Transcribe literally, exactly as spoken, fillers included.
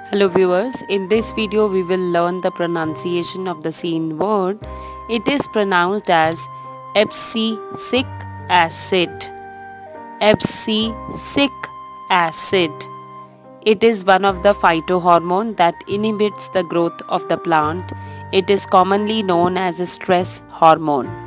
Hello viewers, in this video we will learn the pronunciation of the same word. It is pronounced as Abscisic acid. Abscisic acid. It is one of the phytohormone that inhibits the growth of the plant. It is commonly known as a stress hormone.